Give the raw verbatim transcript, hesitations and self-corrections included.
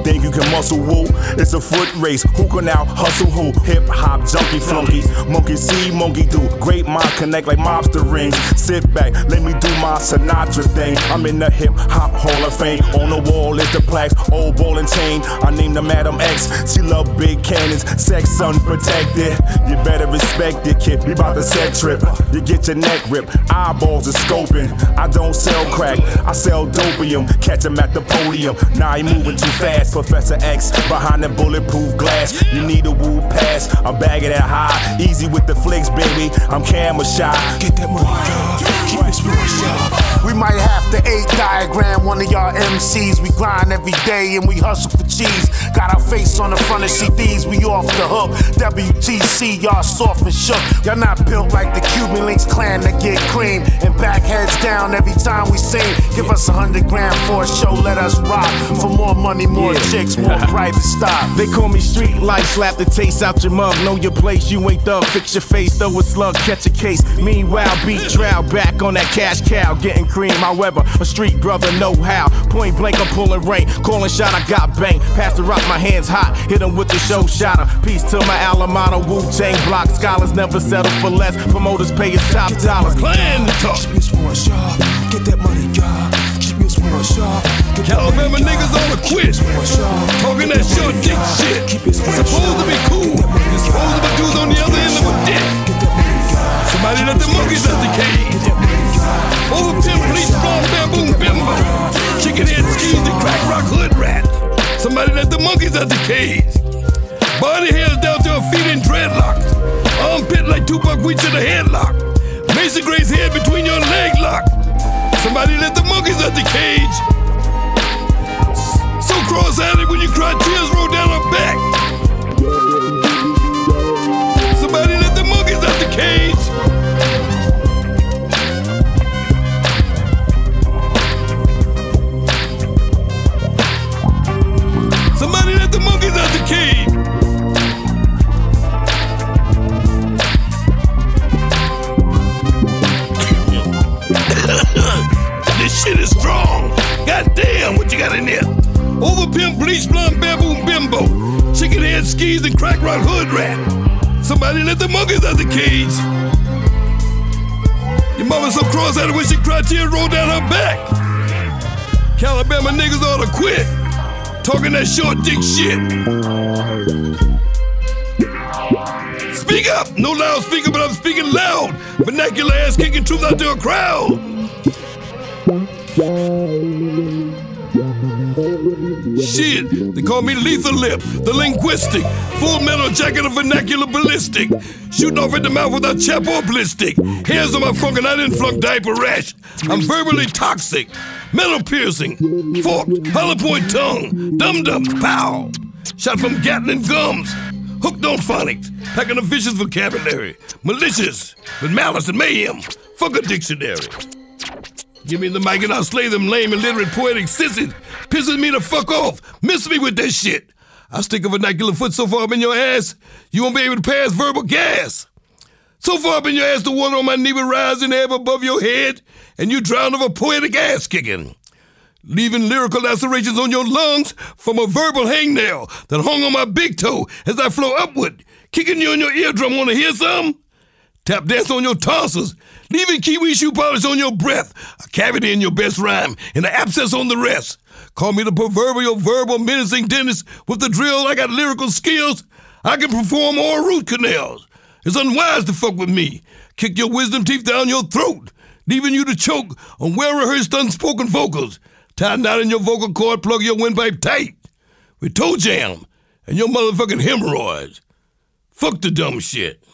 think you can muscle woo? It's a foot race, who can out hustle who? Hip hop junkie flunky, monkey see, monkey do. Great mind connect like mobster rings. Sit back, let me do my Sinatra thing. I'm in the hip hop hall of fame. On the wall is the plaques, old ball and chain. I named her Madam X, she love big cannons, sex unprotected. You better respect it, kid, we bout to set trip. You get your neck ripped, eyeballs are scoping. I don't sell crack, I sell dopium. Catch him at the podium, now he moving too fast. Professor X behind the bulletproof glass. You need a woo pass, I'm bagging that high. Easy with the flicks, baby, I'm camera shy. Get that money, girl, keep it spiritual. We might have to eight diagram one of y'all M Cs. We grind every day and we hustle for cheese. Got our face on the front of C Ds, we off the hook. W T C, y'all soft and shook. Y'all not built like the Cuban Links clan that get cream and back heads down every time we sing. Give us a hundred grand for a show, let us rock. For more money, more yeah. chicks, more private stock. They call me street life, slap the taste out your mug. Know your place, you ain't thug, fix your face, throw a slug, catch a case. Meanwhile, beat trial, back on that cash cow, getting cream. However, a street brother know how. Point blank, I'm pulling rank, calling shot, I got bang. Pass the rock, my hands hot, hit him with the show shotter. Peace to my alma mater, Wu-Tang block. Scholars never settle for less, promoters pay his top dollars. Plan to talk. Keep your small shop, get that money, y'all. Keep your small shop. Alabama niggas on the quit, talking that short dick shit. Supposed to be cool, supposed to be dudes on the other end of a dick. Somebody let the monkeys out the cage. Over pimp, bleach, strong, bamboo, bimbo. Chicken head skis and crack rock hood rat. Somebody let the monkeys out the cage. Body hairs down to her feet in dreadlocks. Armpit like Tupac Weech in a headlock. Mason Gray's head between your leg lock. Somebody let the monkeys out the cage. So cross-eyed when you cry, tears roll down her back. Somebody let the monkeys out the cage. Somebody let the monkeys out the cage. This shit is strong. Goddamn, what you got in there? Over pimp, bleach, blonde, bamboo, bimbo. Chicken head skis and crack rock hood rat. Somebody let the monkeys out the cage. Your mama so cross-eyed when she cried, tears roll down her back. Alabama niggas ought to quit talking that short dick shit. Speak up! No loudspeaker, but I'm speaking loud. Vernacular ass kicking truth out to a crowd. Shit, they call me Lethal Lip, the linguistic, full metal jacket of vernacular ballistic, shooting off at the mouth without chap or ballistic. Hairs on my front and I didn't flunk diaper rash. I'm verbally toxic, metal piercing, forked, hollow point tongue, dum-dum, pow. Shot from Gatling gums, hooked on phonics, packing a vicious vocabulary, malicious, with malice and mayhem, fuck a dictionary. Give me the mic and I'll slay them lame and literate poetic sissies. Pisses me the fuck off. Miss me with that shit. I'll stick a vernacular foot so far up in your ass, you won't be able to pass verbal gas. So far up in your ass, the water on my knee will rise in the air above your head, and you drown of a poetic ass kicking. Leaving lyrical lacerations on your lungs from a verbal hangnail that hung on my big toe as I flow upward, kicking you in your eardrum. Wanna hear some? Tap dance on your tonsils, leaving kiwi shoe polish on your breath, a cavity in your best rhyme, and an abscess on the rest. Call me the proverbial verbal menacing dentist with the drill. I got lyrical skills. I can perform all root canals. It's unwise to fuck with me. Kick your wisdom teeth down your throat, leaving you to choke on well-rehearsed unspoken vocals. Tie a knot in your vocal cord, plug your windpipe tight with toe jam and your motherfucking hemorrhoids. Fuck the dumb shit.